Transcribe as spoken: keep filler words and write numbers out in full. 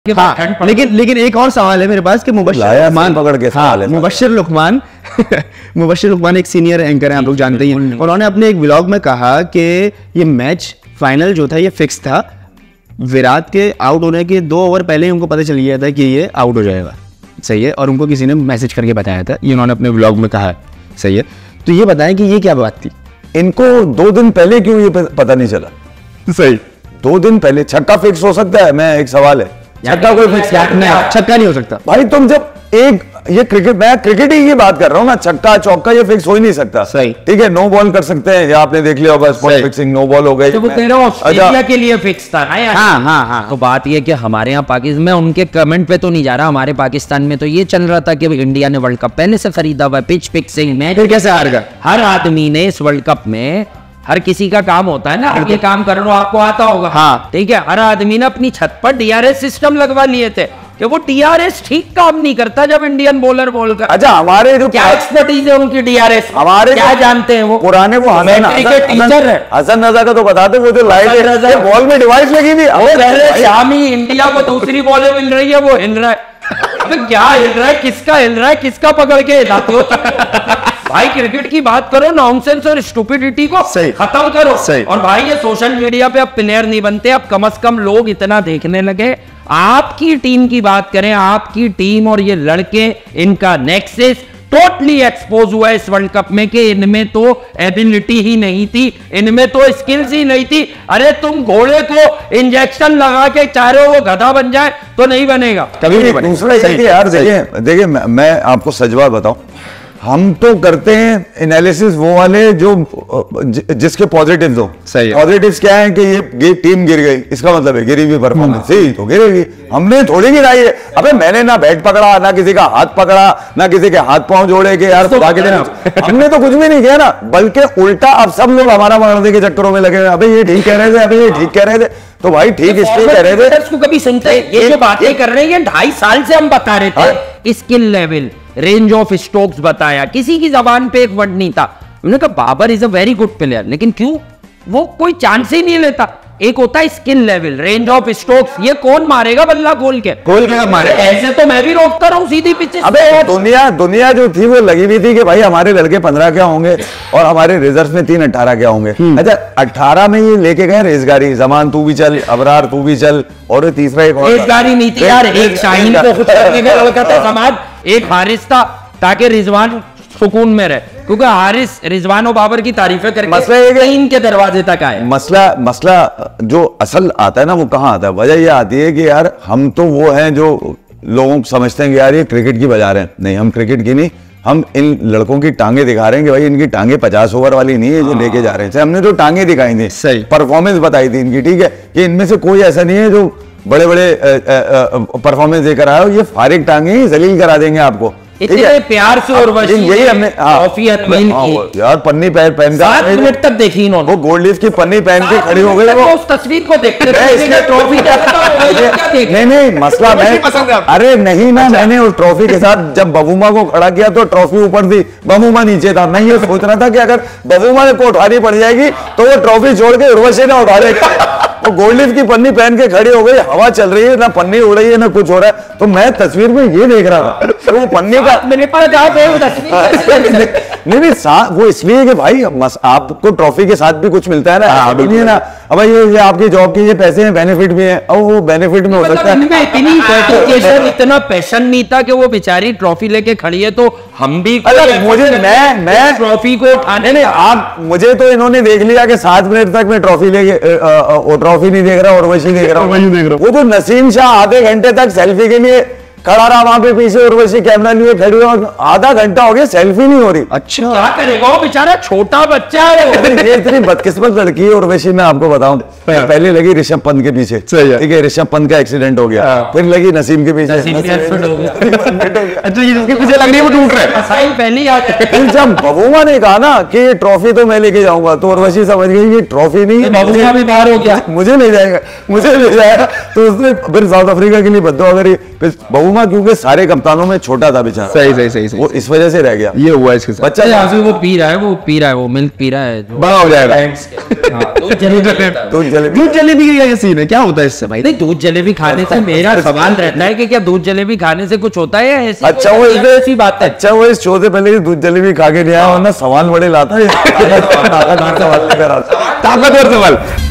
हाँ, लेकिन लेकिन एक और सवाल है मेरे पास कि मुबश्शिर लुकमान पकड़ के हाँ, मुबश्शिर लुकमान मुबश्शिर लुकमान एक सीनियर एंकर हैं, आप लोग जानते ही हैं। उन्होंने अपने एक व्लॉग में कहा कि ये मैच फाइनल जो था ये फिक्स था। विराट के आउट होने के दो ओवर पहले ही उनको पता चल गया था कि ये आउट हो जाएगा, सही है, और उनको किसी ने मैसेज करके बताया था, ये उन्होंने अपने व्लॉग में कहा, सही है। तो ये बताएं कि ये क्या बात थी, इनको दो दिन पहले क्यों ये पता नहीं चला? सही, दो दिन पहले छक्का फिक्स हो सकता है? मैं एक सवाल है, छक्का कोई फिक्स नहीं, छक्का नहीं हो सकता भाई। तुम जब एक ये क्रिकेट, मैं क्रिकेट ही की बात कर रहा हूँ ना, छक्का चौका ये फिक्स हो ही नहीं सकता। सही, ठीक है, नो बॉल कर सकते हैं, या आपने देख लिया होगा स्पॉट फिक्सिंग, नो बॉल हो गई। तो वो कह रहा हूं ऑस्ट्रेलिया के लिए फिक्स था। हाँ हाँ हाँ। तो बात ये कि हमारे यहाँ पाकिस्तान में, उनके कमेंट पे तो नहीं जा रहा, हमारे पाकिस्तान में तो ये चल रहा था कि इंडिया ने वर्ल्ड कप पहले से खरीदा हुआ, पिच फिक्सिंग में फिर कैसे हार गया? हर आदमी ने इस वर्ल्ड कप में, हर किसी का काम होता है ना, ये काम कर लो, आपको आता होगा, हाँ ठीक है, हर आदमी ने अपनी छत पर डीआरएस सिस्टम लगवा लिए थे कि वो डीआरएस ठीक काम नहीं करता जब इंडियन बॉलर बॉल कर। अच्छा, हमारे जो क्या एक्सपर्टीज है उनकी डीआरएस, हमारे क्या जानते हैं वो पुराने, वो टीचर है हसन रजा का तो बताते, वो जो लाइट बॉल में डिवाइस लगी थी, शामी इंडिया को दूसरी बॉलें मिल रही है, वो हिल रहा है। तो क्या हिल रहा है, किसका हिल रहा है, किसका पकड़ के हिलाते हो? भाई क्रिकेट की बात करो, नॉनसेंस और स्टुपिडिटी को खत्म करो। और भाई ये सोशल मीडिया पे अब प्लेयर नहीं बनते, अब कम से कम लोग इतना देखने लगे। आपकी टीम की बात करें, आपकी टीम और ये लड़के, इनका नेक्सस टोटली एक्सपोज हुआ इस वर्ल्ड कप में कि इनमें तो एबिलिटी ही नहीं थी, इनमें तो स्किल्स ही नहीं थी। अरे तुम घोड़े को इंजेक्शन लगा के चाह रहे हो वो गधा बन जाए तो नहीं बनेगा, कभी नहीं बनेगा। दूसरा ये कि यार देखिए देखिए मैं, मैं आपको सच बात बताऊं, हम तो करते हैं एनालिसिस वो वाले जो ज, जिसके पॉजिटिव्स हो। सही, पॉजिटिव्स क्या है कि ये, ये टीम गिर गई, इसका मतलब है गिरी हुई परफॉर्मेंस थी तो गिरेगी, हमने थोड़ी गिराई है। अबे मैंने ना बैट पकड़ा, ना किसी का हाथ पकड़ा, ना किसी के हाथ पांव जोड़े के यार खुदा के दिन हमने तो कुछ भी नहीं किया ना, बल्कि उल्टा अब सब लोग हमारा मरने के चक्करों में लगे हुए। अबे ये ठीक कह रहे थे, अबे ये ठीक कह रहे थे, तो भाई ठीक इसलिए कह रहे थे। इसको कभी सुनते, ये जो बातें कर रहे हैं ढाई साल से हम बता रहे थे, skill level, range of strokes बताया, किसी की जबान पे एक वर्ड नहीं था। उन्होंने कहा Babar is a very good player, लेकिन क्यों वो कोई चांस ही नहीं लेता। एक होता है skill level, range of strokes, ये कौन मारेगा बल्ला गोल के, गोल के मारे, ऐसे तो मैं भी रोकता रहूं सीधी पिच। अबे दुनिया दुनिया जो थी वो लगी हुई थी कि भाई हमारे लड़के पंद्रह क्या होंगे और हमारे रिजर्व में तीन अट्ठारह क्या होंगे। अच्छा, अट्ठारह में ये लेके गए रेसगाड़ी, जमान तू भी चल, अबरार तू भी चल, और तीसरा एक और रेसगाड़ी नहीं थी यार, एक शाहीन को खुद करने में लड़का था समाज, एक हारिस था, ताकि रिजवान सुकून में रहे, क्योंकि हारिस रिजवान और बाबर की तारीफें करके मसला ये इनके दरवाजे तक आए। मसला मसला जो असल आता है ना, वो कहाँ आता है? वजह ये आती है कि यार हम तो वो हैं जो लोगों समझते हैं कि यार ये क्रिकेट की बजा रहे हैं। नहीं, हम क्रिकेट की नहीं, हम इन लड़कों की टांगे दिखा रहे हैं कि भाई इनकी टांगे पचास ओवर वाली नहीं है जो लेके जा रहे हैं। हमने तो टांगे दिखाई थी, सही परफॉर्मेंस बताई थी इनकी, ठीक है, कि इनमें से कोई ऐसा नहीं है जो बड़े बड़े परफॉर्मेंस देकर आया हो, ये फारिग टांगे ही जलील करा देंगे आपको। इतने प्यार से और यही हमने यार पन्नी पहन पहन सात मिनट तक देखी इन्होंने, वो गोल्ड लीफ की पन्नी पहन के खड़ी हो गई। वो उस तस्वीर को देखते ट्रॉफी नहीं नहीं मसला मैं अरे नहीं ना, मैंने उस ट्रॉफी के साथ जब बबूमा को खड़ा किया तो ट्रॉफी ऊपर थी, बबूमा नीचे था। मैं ये सोच रहा था कि अगर बबूमा को उठानी पड़ जाएगी तो वो ट्रॉफी छोड़ के उर्वशी ने उठा लेगा। वो गोल्ड लीफ की पन्नी पहन के खड़ी हो गई, हवा चल रही है, ना पन्नी उड़ रही है ना कुछ हो रहा है, तो मैं तस्वीर में ये देख रहा था तो वो पन्नी का मेरे पास नहीं नहीं वो इसलिए कि भाई आपको ट्रॉफी के साथ भी कुछ मिलता है ना, नहीं ना। अब ये ये आपकी जॉब के ये पैसे हैं, बेनिफिट भी है, और वो बेनिफिट में हो सकता है। इतनी डेडिकेशन, इतना पैशन नहीं था कि वो बेचारी ट्रॉफी लेके खड़ी है तो हम भी मुझे मैं मैं ट्रॉफी को उठाने। नहीं आप मुझे तो इन्होंने देख लिया कि सात मिनट तक मैं ट्रॉफी लेके ट्रॉफी नहीं देख रहा और वैसे देख रहा हूँ। वो जो नसीम शाह आधे घंटे तक सेल्फी के लिए खड़ा रहा वहां पे पीछे, उर्वशी कैमरा लिए खड़ी हुई, आधा घंटा हो गया सेल्फी नहीं हो रही। अच्छा क्या करेगा वो बेचारा, छोटा बच्चा है। ये इतनी बदकिस्मत लड़की है उर्वशी, मैं आपको बताऊं, पहले लगी ऋषभ पंत के पीछे, ठीक है, ऋषभ पंत का एक्सीडेंट हो गया, फिर लगी नसीम के पीछे, मुझे लग रही है वो टूट रहा है पहले। फिर जब बबूमा ने कहा ना कि ये ट्रॉफी तो मैं लेके जाऊंगा, तो उर्वशी समझ गई ये ट्रॉफी नहीं, बबूमा भी बाहर हो गया, मुझे ले जाएगा मुझे ले जाएगा तो उसने फिर साउथ अफ्रीका के लिए बद्दुआ करी। बबूमा क्योंकि सारे कप्तानों में छोटा था बेचारा, सही सही सही वो इस वजह से रह गया। ये हुआ इसके साथ, बच्चा वो पी रहा है, वो पी रहा है, वो मिल्क पी रहा है, बड़ा हो जाएगा। दूध जलेबी दूध जलेबी का क्या सीन है, क्या होता है इससे भाई? नहीं, दूध जलेबी खाने से मेरा सवाल रहता है कि क्या दूध जलेबी खाने से कुछ होता है या ऐसी अच्छा वो ऐसी बात है? अच्छा वो इस शो से पहले दूध जलेबी खा के नहीं आया, वरना सवाल बड़े लाता है। ताकतवर सवाल।